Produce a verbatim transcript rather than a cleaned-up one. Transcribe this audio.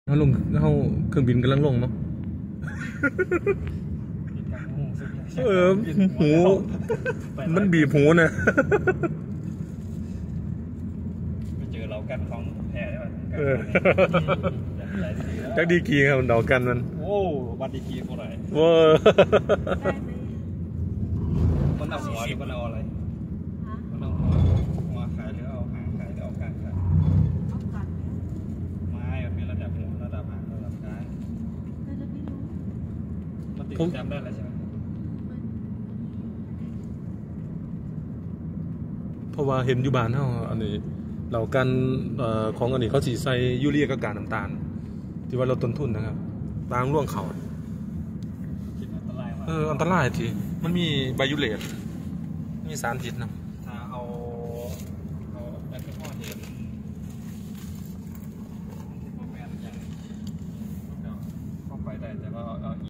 เขาลงเขาเครื่องบินกำลังลงเนาะเออหูมันบีบหูนะไปเจอเรากันของแท้ได้ไหมจักดีกีครับเดากันมันโอ้วัดดีกีเท่าไหร่ว้ามันเอาหัวหรือมันเอาอะไรมันเอาหัวหัวขายหรือเอาหางขายหรือเอากางขายไม่มันมีระดับหัวระดับหางระดับกางมันติดจำได้แล้วใช่ไหมเพราะว่าเห็นอยู่บ้านเขาอันนี้เรากันของอันนี้เขาสีใส่ยูเรียกับกากน้ำตาลที่ว่าเราต้นทุนนะครับบางร่วงเขาเอออันตรายทีมันมีไบยูเรตมีสารพิษนะถ้าเอาเอาแอลกอฮอล์เห็นที่พวกแม่อย่างเข้าไปได้แต่ว่าเอา